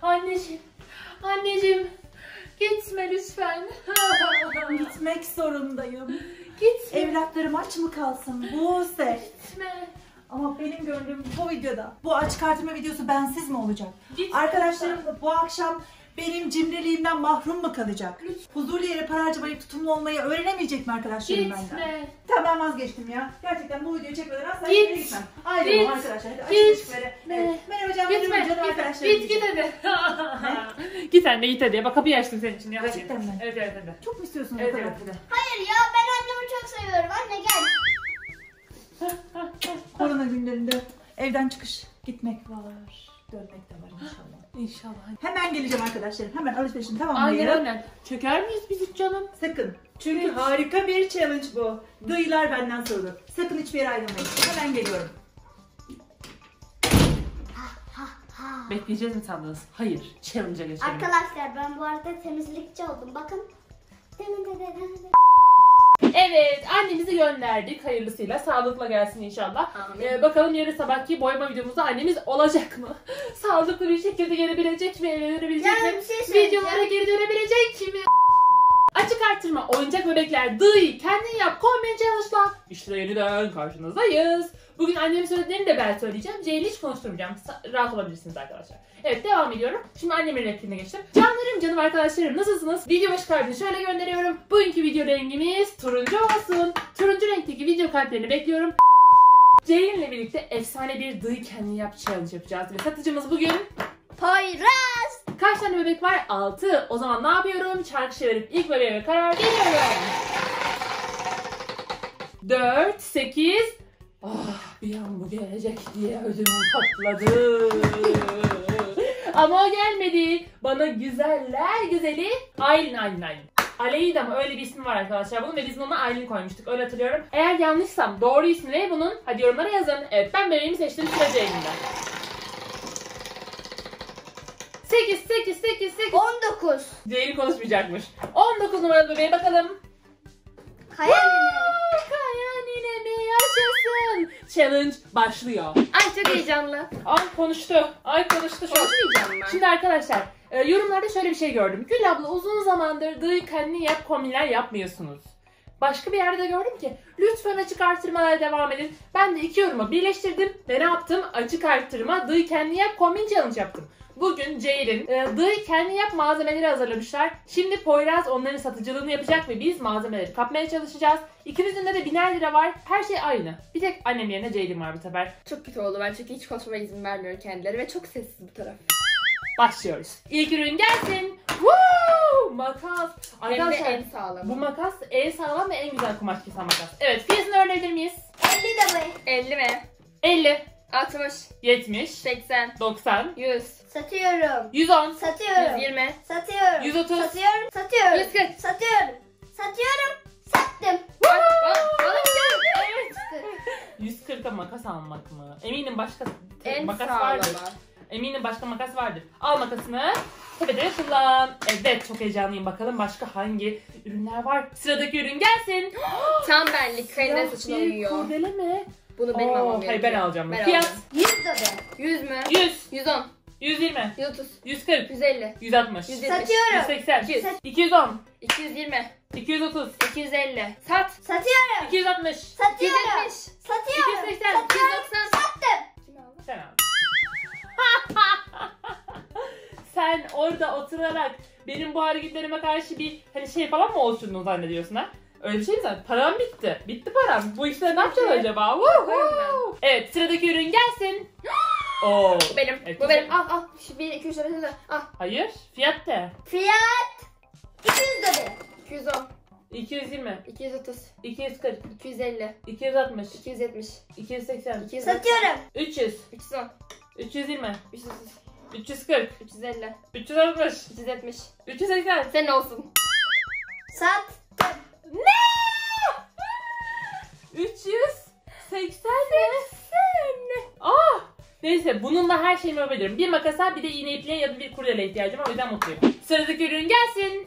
Anneciğim. Anneciğim. Gitme lütfen. Gitmek zorundayım. Gitme. Evlatlarım aç mı kalsın Buse? Gitme. Ama benim gönlüm bu videoda. Bu aç kartımı videosu bensiz mi olacak? Gitme. Arkadaşlarım bu akşam benim cimriliğimden mahrum mu kalacak? Lütfen. Huzurlu yere para harcamayı, tutumlu olmayı öğrenemeyecek mi arkadaşlarım benden? Gitme. Tamam, vazgeçtim ya. Gerçekten bu videoyu çekmeden asla Git. yere gitmem. Ayrılmam Git. arkadaşlar. Hadi Git. açın ışıkları. Evet. Merhaba canım, Gitme. merhaba canım arkadaşlarım. Git hadi. Git anne git hadi. Bak kapıyı açtım senin için. Ya. Gerçekten mi? Evet evet hadi. Çok mu istiyorsunuz Evet bu kadar? evet hadi. Hayır ya, ben annemi çok seviyorum. Anne gel. Korona günlerinde evden çıkış, gitmek var, dönmek de var inşallah. İnşallah. Hemen geleceğim arkadaşlarım. Hemen alışverişimi Aynen tamamlayalım. aynen. Çöker miyiz biz hiç canım? Sakın. Çünkü harika bir challenge bu. Duyular benden sorulur. Sakın hiçbir yere ayrılmayın. Hemen geliyorum. Bekleyeceğiz mi sandınız? Hayır. Challenge'a geçelim. Arkadaşlar ben bu arada temizlikçi oldum. Bakın. Evet, annemizi gönderdik hayırlısıyla. Sağlıkla gelsin inşallah. Bakalım yarın sabahki boyama videomuzda annemiz olacak mı? Sağlıklı bir şekilde gelebilecek mi? Eve dönebilecek Yani mi? bir şey söyleyeceğim. Videolara geri dönebilecek mi? Açık arttırma, oyuncak bebekler, dıy, kendin yap, kombin challenge'la. İşte yeniden karşınızdayız. Bugün annemin söylediğini de ben söyleyeceğim. Ceyl'i hiç konuşturmayacağım. Rahat olabilirsiniz arkadaşlar. Evet, devam ediyorum. Şimdi annemin repliğine geçtim. Canım arkadaşlarım, nasılsınız? Video başı kalbini şöyle gönderiyorum. Bugünkü video rengimiz turuncu olsun. Turuncu renkteki video kalplerini bekliyorum. Ceylin'le birlikte efsane bir dıy kendin yap challenge yapacağız. Ve satıcımız bugün Poyraz. kaç tane bebek var? 6. O zaman ne yapıyorum? Çarkı çevirip ilk bebeğe karar veriyorum. 4, 8. Bir an bu gelecek diye ödüm patladı. Ama o gelmedi. Bana güzeller güzeli Aylin. Aleyda mı? Öyle bir ismi var arkadaşlar bunun ve biz ona Aylin koymuştuk. Öyle hatırlıyorum. Eğer yanlışsam doğru ismi ne bunun? Hadi yorumlara yazın. Evet, ben bebeğimi seçtim. Sürece elimden. 8. 19. Ceylin konuşmayacakmış. 19 numaralı bebeğe bakalım. Hayalini. Kayanine mi yaşasın? Challenge başlıyor. Ay çok heyecanlı. Ay konuştu. Konuşmayacağım ben. Şimdi arkadaşlar yorumlarda şöyle bir şey gördüm. Gül abla uzun zamandır dıy kendini yap kombinler yapmıyorsunuz. Başka bir yerde de gördüm ki lütfen açık arttırmalara devam edin. Ben de iki yorumu birleştirdim ve ne yaptım? Açık arttırma dıy kendini yap kombin challenge yaptım. Bugün Ceylin dıy kendi yap malzemeleri hazırlamışlar. Şimdi Poyraz onların satıcılığını yapacak ve biz malzemeleri kapmaya çalışacağız. İkimizin de 1000 lira var. Her şey aynı. Bir tek annem yerine Ceylin var bu sefer. Çok kötü oldu. Ben çünkü hiç konuşmaya izin vermiyor kendileri ve çok sessiz bu taraf. Başlıyoruz. İlk ürün gelsin. Woo! Makas. Hem de Arkadaşlar en sağlamı. bu makas en sağlam ve en güzel kumaş kesen makas. Evet, fiyatını öğrenebilir miyiz? 50 de bu. 50 mi? 50, 60, 70, 80, 90, 100, Satıyorum. 110, Satıyorum. 120, Satıyorum. 130. Satıyorum. Satıyorum. 140. Satıyorum. Satıyorum. Sattım. Evet. 140'a makas almak mı? Eminim başka En makas sağlamı. vardır. Eminim başka makas vardır. Al makasını. Tepede kullan. Evet, çok heyecanlıyım. Bakalım başka hangi ürünler var? Sıradaki ürün gelsin. Tam benlik. Kayınların saçına bir uyuyor. kurdele mi? Bunu benim almam gerekiyor. Hayır, ben alacağım. Ben Fiyat alacağım. 100 de bu. 100 mü? 100, 110, 120, 130, 140, 150, 160, 170, Satıyorum. 180, 200, 210, 220, 230, 250. Sat. Satıyorum. 260. Satıyorum. 270, Satıyorum. 280, Satıyorum. 290. Sattım. Kim aldı? Sen al. Sen orada oturarak benim bu hareketlerime karşı bir hani şey falan mı oluşturduğunu zannediyorsun ha? Öyle bir şey mi zaten? Param bitti. Bitti param. Bu işler ne yapacağız acaba? Woohoo! Evet, sıradaki ürün gelsin. Oo. Bu benim. Evet, Bu benim. Al al. Şu 1, 2, 3, 4, 5, al. Hayır. Fiyat de. Fiyat 200 de bu. 210, 220, 230, 240, 250, 260, 270, 280, 290, Satıyorum. 300, 310, 320, 330, 340, 350, 360, 370. 380. Senin olsun. Sattım. Ne? 380 ne? Ah! Neyse, bununla her şeyimi yapabilirim. Bir makasa, bir de iğne ipliğe ya da bir kurdeleye ihtiyacım var. O yüzden mutluyum. Sıradaki ürün gelsin.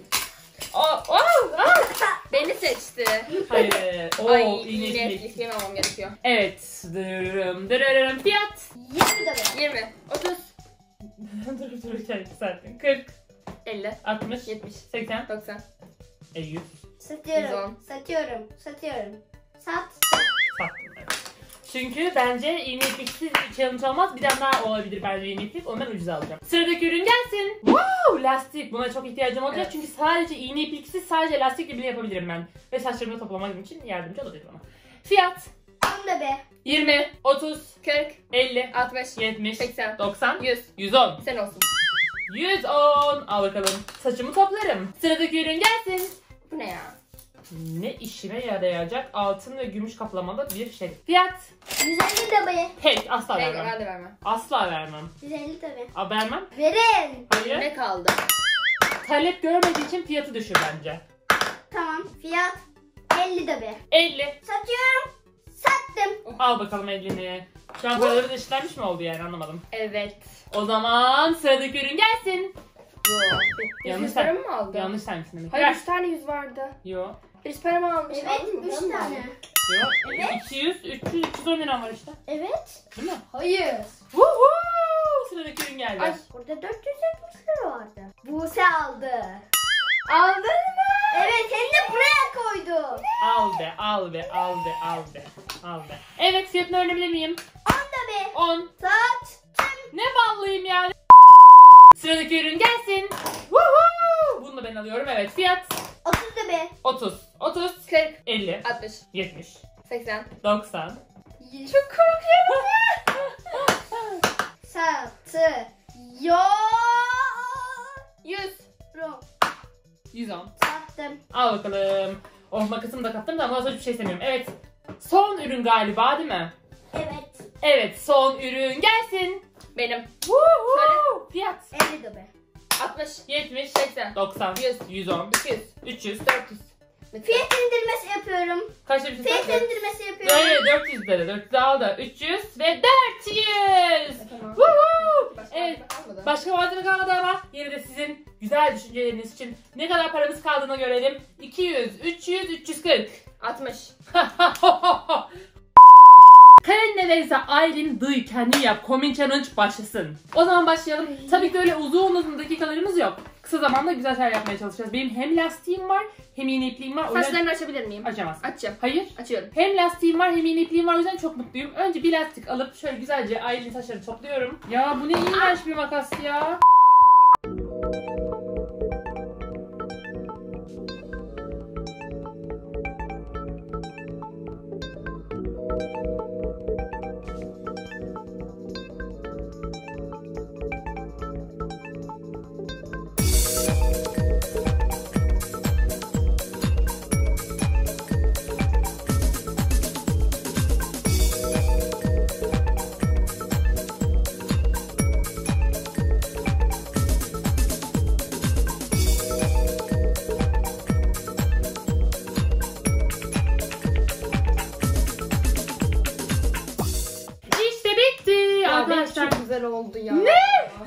Beni seçti. Hayır. Ay iğne yine iplik. ipliğimi almam gerekiyor. Evet. Dırırım. Fiyat. 20 de bu. 20, 30, Dururken yükselttin. 40, 50, 60, 70, 80, 90, 100. Satıyorum. Satıyorum. Satıyorum. Sat. Sattım. Evet. Çünkü bence iğne ipliksiz bir challenge olmaz. Bir tane daha olabilir bence iğne iplik. Onu ben ucuza alacağım. Sıradaki ürün gelsin. Wow, lastik. Buna çok ihtiyacım olacak. Evet. Çünkü sadece iğne ipliksiz, sadece lastikle bile yapabilirim ben. Ve saçlarımı toplamak için yardımcı olabilir bana. Fiyat 10 da be. 20, 30, 40, 50, 60, 70, 80, 90, 100. 110. Sen olsun. 110. Al bakalım. Saçımı toplarım. Sıradaki ürün gelsin. Bu ne ya? Ne işime yarayacak altın ve gümüş kaplamalı bir şey. Fiyat. 150 da be. Hey, asla Hey, vermem. ben de vermem. Asla vermem. 150 da be. Aa, vermem. Verin. Hayır. Ne kaldı? Talep görmediği için fiyatı düşür bence. Tamam. Fiyat 50 da be. 50. Satıyorum. Sattım. Al bakalım 50'ni. Şu an paraları da eşitlenmiş mi oldu yani, anlamadım. Evet. O zaman sıradaki ürün gelsin. Yo. Yanlış Yüz para sen. mı aldı? Yanlış saymışsın demek. Hayır Ver. 3 tane 100 vardı. Yo. Hiç para mı almış? Evet. Aldın mı? 3 Paramı mı tane. aldın? Yo. Evet. 200, 300, 310 lira var işte. Evet. Değil mi? Hayır. Woohoo! Sıradaki ürün geldi. Ay. Burada 470 lira vardı. Buse aldı. Aldın mı? Evet, hem de buraya koydu. Al be, al be, al be, al be, al be. Evet, fiyatını öğrenebilir miyim? 10 da be. 10. Sattım. Ne ballıyım yani. Sıradaki ürün gelsin. Woohoo! Bunu da ben alıyorum. Evet, fiyat 30 da be. 30, 30, 40, 50, 60, 70, 80. 90. Çok korkuyorum. Satı. Yo. 100. 110. Sattım. Al bakalım. Oh, makasımı da kaptım da ama sonra hiçbir şey istemiyorum. Evet. Son ürün galiba değil mi? Evet. Evet, son ürün gelsin. Benim. Woohoo! Fiyat 50 da be. 60, 70, 80, 90, 100, 110, 200, 300, 400. Fiyat indirmesi yapıyorum. kaç demiştin Fiyat sen? indirmesi yapıyorum. Böyle 400 dedi. 400 al da 300 ve 400. Tamam. Woohoo! Başka Evet. bir kalmadı. Başka malzeme kalmadı ama yine de sizin güzel düşünceleriniz için ne kadar paramız kaldığını görelim. 200, 300, 340. 60. Karen'le Beyza Aylin Dıy Kendi Yap Kombin Challenge başlasın. O zaman başlayalım. Tabii ki öyle uzun dakikalarımız yok. Kısa zamanda güzel şeyler yapmaya çalışacağız. Benim hem lastiğim var hem iğne ipliğim var. O yüzden Saçlarını açabilir miyim? açamaz. Açacağım. Hayır. Açıyorum. Hem lastiğim var hem iğne ipliğim var, o yüzden çok mutluyum. Önce bir lastik alıp şöyle güzelce Aylin'in saçlarını topluyorum. Ya bu ne iğrenç bir makas ya. İşte bitti Ya arkadaşlar. çok güzel oldu ya. Ne?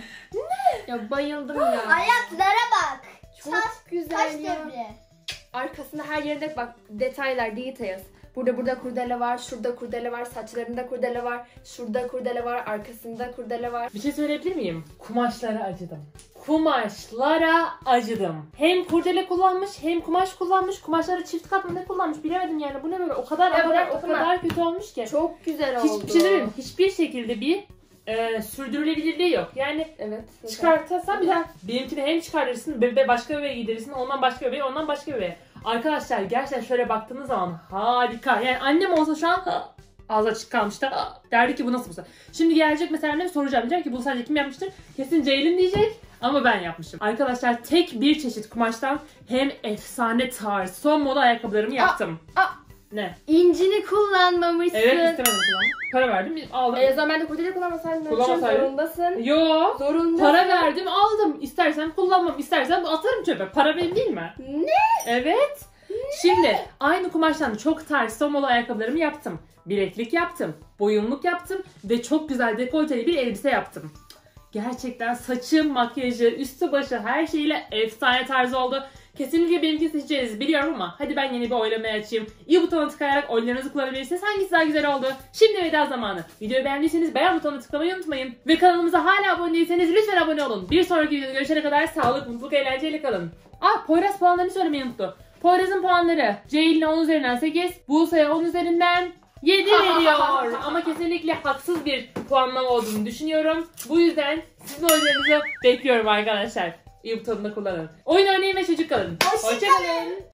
Ya bayıldım ya. Ayaklara bak. Çok Kaç güzel ya. devre. Arkasında her yerde bak detaylar, details. Burada kurdele var, şurada kurdele var, saçlarında kurdele var, şurada kurdele var, arkasında kurdele var. Bir şey söyleyebilir miyim? Kumaşlara acıdım. Kumaşlara acıdım. Hem kurdele kullanmış hem kumaş kullanmış. Kumaşlara çift kat mı ne kullanmış bilemedim yani. Bu ne böyle? O kadar Ya bırak, o okuma. kadar kötü olmuş ki. Çok güzel oldu. Hiçbir şey söyleyeyim. Hiçbir şekilde bir sürdürülebilirliği yok. Yani Evet. çıkartırsan bir daha benimkini hem çıkarırsın, bebe başka bebeğe giydirirsin, ondan başka bebeğe, ondan başka bebeğe. Arkadaşlar gerçekten şöyle baktığınız zaman harika. Yani annem olsa şu an ağzı açık kalmıştı. Derdi ki bu nasıl bu? Şimdi gelecek mesela annem soracağım. Diyeceğim ki bunu sadece kim yapmıştır? Kesin Ceylin diyecek. Ama ben yapmışım. Arkadaşlar tek bir çeşit kumaştan hem efsane tarz son moda ayakkabılarımı yaptım. Ne? İncini kullanmamışsın. Evet, istemedim kullanmak. Para verdim aldım. O zaman ben de kurdele kullanmasaydın. Kullanmasaydım. Zorundasın. Yo. Zorundasın. Para verdim aldım. İstersen kullanmam. İstersen atarım çöpe. Para benim değil mi? Ne? Evet. Şimdi aynı kumaştan çok tarz son moda ayakkabılarımı yaptım. Bileklik yaptım. Boyunluk yaptım. Ve çok güzel dekolteli bir elbise yaptım. Gerçekten saçım, makyajı, üstü başı her şeyiyle efsane tarz oldu. Kesinlikle benimkini seçeceğiz biliyorum ama hadi ben yeni bir oylamayı açayım. İyi butonuna tıklayarak oylarınızı kullanabilirsiniz. Hangisi daha güzel oldu? Şimdi veda zamanı. Videoyu beğendiyseniz beğen butonuna tıklamayı unutmayın. Ve kanalımıza hala abone değilseniz lütfen abone olun. Bir sonraki videoda görüşene kadar sağlık, mutluluk, eğlenceyle kalın. Poyraz puanlarını söylemeyi unuttu. Poyraz'ın puanları Ceylin'e 10 üzerinden 8, Buse'ye 10 üzerinden 7 veriyor. Ama kesinlikle haksız bir puanlama olduğunu düşünüyorum. Bu yüzden sizin oylarınızı bekliyorum arkadaşlar. İyi butonunu kullanın. Oyun oynayın ve çocuk kalın. Hoşça kalın.